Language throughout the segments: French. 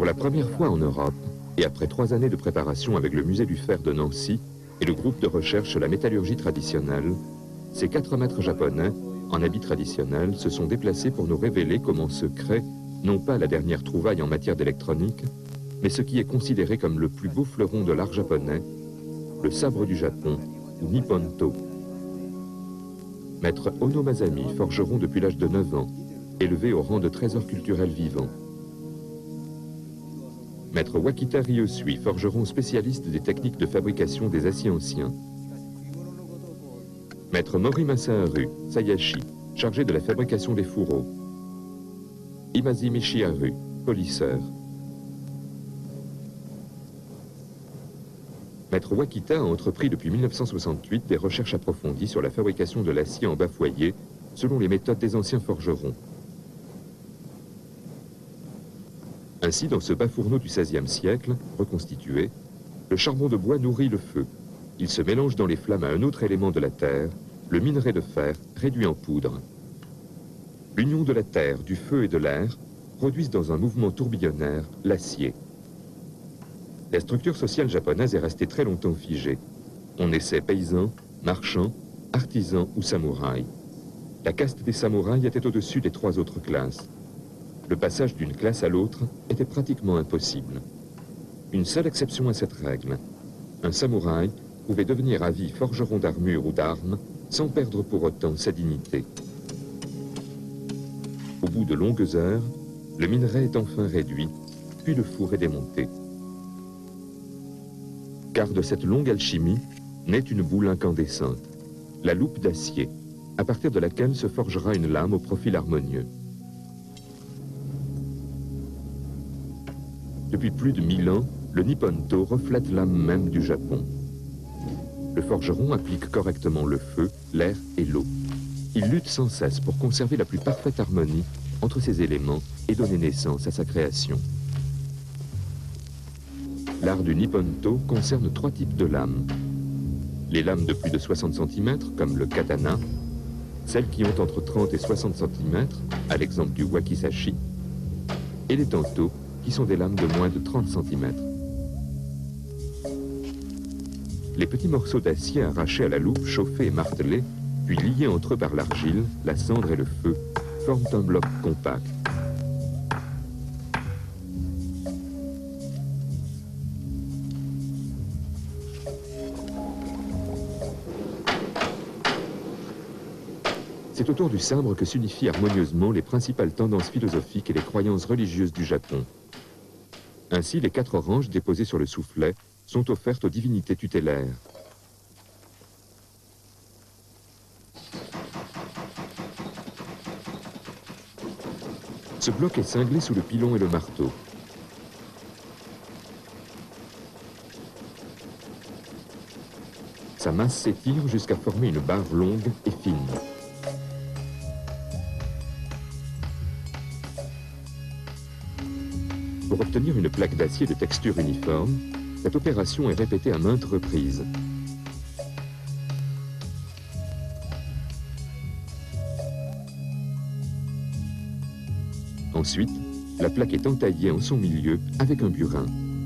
la première fois en Europe, et après 3 années de préparation avec le musée du fer de Nancy et le groupe de recherche sur la métallurgie traditionnelle, ces 4 maîtres japonais, en habits traditionnels, se sont déplacés pour nous révéler comment se crée, non pas la dernière trouvaille en matière d'électronique, mais ce qui est considéré comme le plus beau fleuron de l'art japonais, le sabre du Japon, ou Nipponto. Maître Ono Masami, forgeron depuis l'âge de 9 ans, élevé au rang de trésor culturel vivant. Maître Wakita Ryosui, forgeron spécialiste des techniques de fabrication des aciers anciens. Maître Mori Masaharu Sayashi, chargé de la fabrication des fourreaux. Imasi Michiharu, polisseur. Maître Wakita a entrepris depuis 1968 des recherches approfondies sur la fabrication de l'acier en bas foyer, selon les méthodes des anciens forgerons. Ainsi, dans ce bas fourneau du XVIe siècle, reconstitué, le charbon de bois nourrit le feu. Il se mélange dans les flammes à un autre élément de la terre, le minerai de fer, réduit en poudre. L'union de la terre, du feu et de l'air produisent dans un mouvement tourbillonnaire l'acier. La structure sociale japonaise est restée très longtemps figée. On naissait paysan, marchand, artisan ou samouraï. La caste des samouraïs était au-dessus des 3 autres classes. Le passage d'une classe à l'autre était pratiquement impossible. Une seule exception à cette règle. Un samouraï pouvait devenir à vie forgeron d'armure ou d'armes sans perdre pour autant sa dignité. Au bout de longues heures, le minerai est enfin réduit, puis le four est démonté. Car de cette longue alchimie naît une boule incandescente, la loupe d'acier, à partir de laquelle se forgera une lame au profil harmonieux. Depuis plus de 1000 ans, le Nipponto reflète l'âme même du Japon. Le forgeron applique correctement le feu, l'air et l'eau. Il lutte sans cesse pour conserver la plus parfaite harmonie entre ces éléments et donner naissance à sa création. L'art du Nipponto concerne 3 types de lames. Les lames de plus de 60 cm, comme le katana, celles qui ont entre 30 et 60 cm, à l'exemple du wakizashi, et les tanto, qui sont des lames de moins de 30 cm. Les petits morceaux d'acier arrachés à la loupe, chauffés et martelés, puis liés entre eux par l'argile, la cendre et le feu, forment un bloc compact. C'est autour du sabre que s'unifient harmonieusement les principales tendances philosophiques et les croyances religieuses du Japon. Ainsi, les 4 oranges déposées sur le soufflet sont offertes aux divinités tutélaires. Ce bloc est cinglé sous le pilon et le marteau. Sa masse s'étire jusqu'à former une barre longue et fine. Pour obtenir une plaque d'acier de texture uniforme, cette opération est répétée à maintes reprises. Ensuite, la plaque est entaillée en son milieu avec un burin.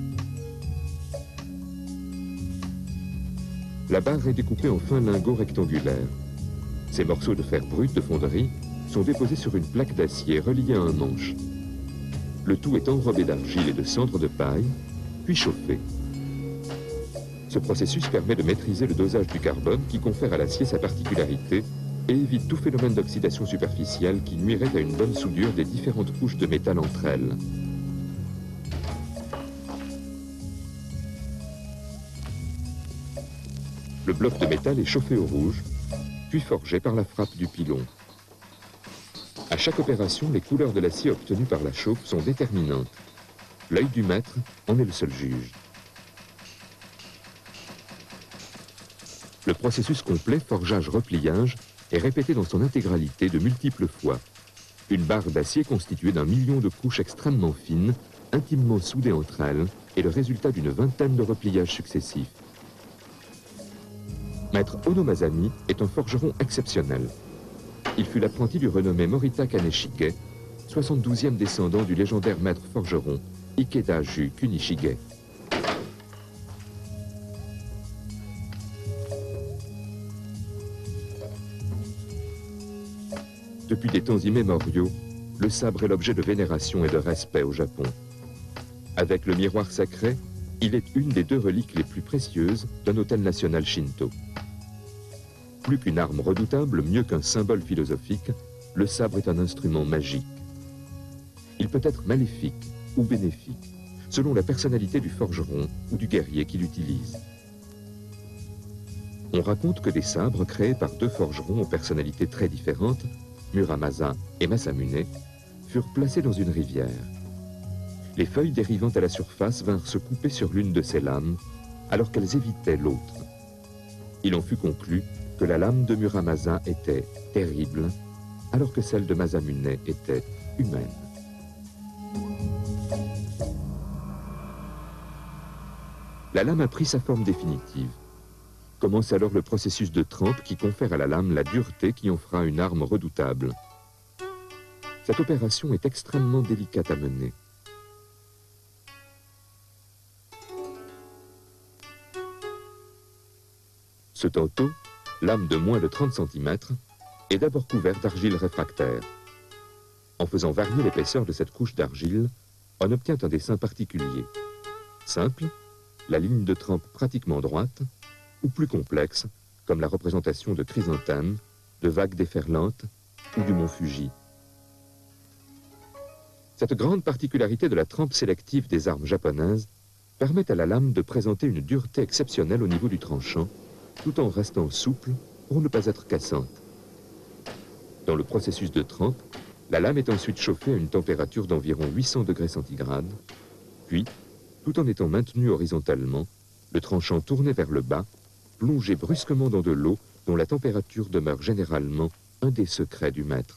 La barre est découpée en fins lingots rectangulaires. Ces morceaux de fer brut de fonderie sont déposés sur une plaque d'acier reliée à un manche. Le tout est enrobé d'argile et de cendre de paille, puis chauffé. Ce processus permet de maîtriser le dosage du carbone qui confère à l'acier sa particularité et évite tout phénomène d'oxydation superficielle qui nuirait à une bonne soudure des différentes couches de métal entre elles. Le bloc de métal est chauffé au rouge, puis forgé par la frappe du pilon. À chaque opération, les couleurs de l'acier obtenues par la chauffe sont déterminantes. L'œil du maître en est le seul juge. Le processus complet, forgeage-repliage, est répété dans son intégralité de multiples fois. Une barre d'acier constituée d'1 million de couches extrêmement fines, intimement soudées entre elles, est le résultat d'une vingtaine de repliages successifs. Maître Ono Masami est un forgeron exceptionnel. Il fut l'apprenti du renommé Morita Kaneshike, 72e descendant du légendaire maître forgeron, Ikeda-ju Kunishige. Depuis des temps immémoriaux, le sabre est l'objet de vénération et de respect au Japon. Avec le miroir sacré, il est une des deux reliques les plus précieuses d'un hôtel national shinto. Plus qu'une arme redoutable, mieux qu'un symbole philosophique, le sabre est un instrument magique. Il peut être maléfique ou bénéfique, selon la personnalité du forgeron ou du guerrier qui l'utilise. On raconte que des sabres créés par deux forgerons aux personnalités très différentes, Muramasa et Masamune, furent placés dans une rivière. Les feuilles dérivant à la surface vinrent se couper sur l'une de ces lames, alors qu'elles évitaient l'autre. Il en fut conclu que la lame de Muramasa était terrible, alors que celle de Masamune était humaine. La lame a pris sa forme définitive. Commence alors le processus de trempe qui confère à la lame la dureté qui en fera une arme redoutable. Cette opération est extrêmement délicate à mener. Ce tanto, lame de moins de 30 cm, est d'abord couvert d'argile réfractaire. En faisant varier l'épaisseur de cette couche d'argile, on obtient un dessin particulier. Simple, la ligne de trempe pratiquement droite, ou plus complexe, comme la représentation de chrysanthèmes, de vagues déferlantes ou du mont Fuji. Cette grande particularité de la trempe sélective des armes japonaises permet à la lame de présenter une dureté exceptionnelle au niveau du tranchant, tout en restant souple pour ne pas être cassante. Dans le processus de trempe, la lame est ensuite chauffée à une température d'environ 800 degrés centigrades, puis, tout en étant maintenu horizontalement, le tranchant tourné vers le bas, plongé brusquement dans de l'eau dont la température demeure généralement un des secrets du maître.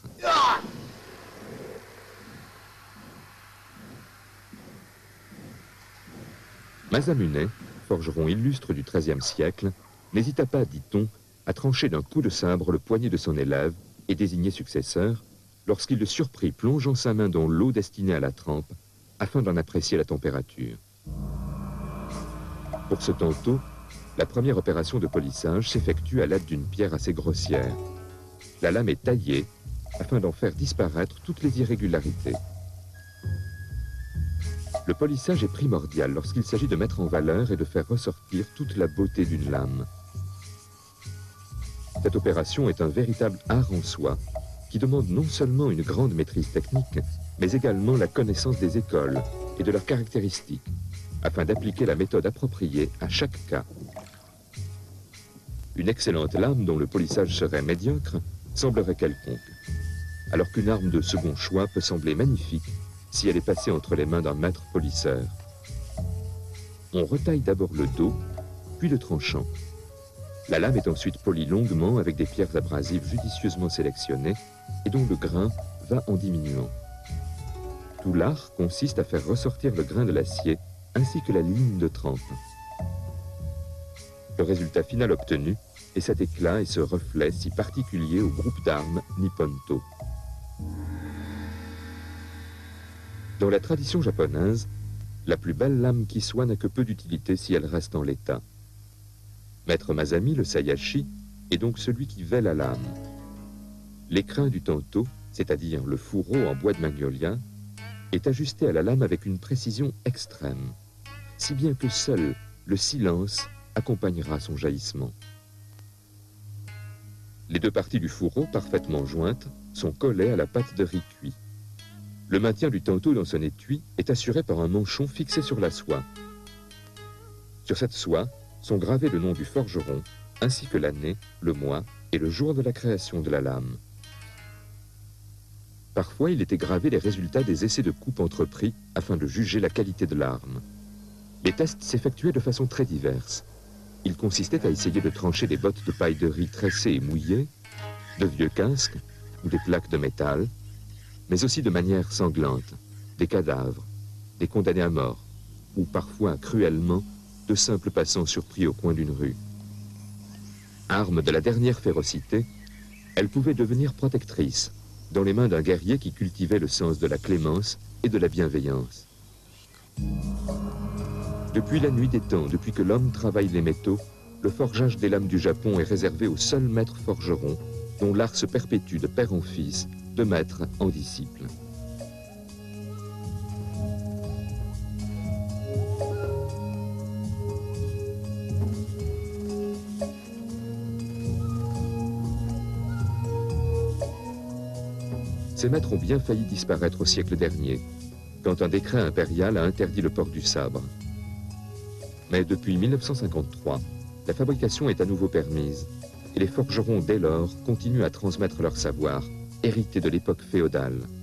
Masamune, forgeron illustre du XIIIe siècle, n'hésita pas, dit-on, à trancher d'un coup de sabre le poignet de son élève et désigné successeur, lorsqu'il le surprit plongeant sa main dans l'eau destinée à la trempe, afin d'en apprécier la température. Pour ce tanto, la première opération de polissage s'effectue à l'aide d'une pierre assez grossière. La lame est taillée afin d'en faire disparaître toutes les irrégularités. Le polissage est primordial lorsqu'il s'agit de mettre en valeur et de faire ressortir toute la beauté d'une lame. Cette opération est un véritable art en soi, qui demande non seulement une grande maîtrise technique, mais également la connaissance des écoles et de leurs caractéristiques, afin d'appliquer la méthode appropriée à chaque cas. Une excellente lame dont le polissage serait médiocre semblerait quelconque, alors qu'une arme de second choix peut sembler magnifique si elle est passée entre les mains d'un maître polisseur. On retaille d'abord le dos, puis le tranchant. La lame est ensuite polie longuement avec des pierres abrasives judicieusement sélectionnées et dont le grain va en diminuant. Tout l'art consiste à faire ressortir le grain de l'acier ainsi que la ligne de trempe. Le résultat final obtenu est cet éclat et ce reflet si particulier au groupe d'armes Nipponto. Dans la tradition japonaise, la plus belle lame qui soit n'a que peu d'utilité si elle reste en l'état. Maître Masami, le Sayashi, est donc celui qui vêt la lame. L'écrin du tanto, c'est-à-dire le fourreau en bois de magnolia, est ajusté à la lame avec une précision extrême, si bien que seul le silence accompagnera son jaillissement. Les deux parties du fourreau, parfaitement jointes, sont collées à la pâte de riz cuit. Le maintien du tanto dans son étui est assuré par un manchon fixé sur la soie. Sur cette soie sont gravés le nom du forgeron, ainsi que l'année, le mois et le jour de la création de la lame. Parfois, il était gravé les résultats des essais de coupe entrepris afin de juger la qualité de l'arme. Les tests s'effectuaient de façon très diverse. Il consistait à essayer de trancher des bottes de paille de riz tressées et mouillées, de vieux casques ou des plaques de métal, mais aussi de manière sanglante, des cadavres, des condamnés à mort, ou parfois, cruellement, de simples passants surpris au coin d'une rue. Arme de la dernière férocité, elle pouvait devenir protectrice, dans les mains d'un guerrier qui cultivait le sens de la clémence et de la bienveillance. Depuis la nuit des temps, depuis que l'homme travaille les métaux, le forgeage des lames du Japon est réservé aux seuls maîtres forgerons, dont l'art se perpétue de père en fils, de maître en disciple. Ces maîtres ont bien failli disparaître au siècle dernier, quand un décret impérial a interdit le port du sabre. Mais depuis 1953, la fabrication est à nouveau permise, et les forgerons dès lors continuent à transmettre leur savoir, hérité de l'époque féodale.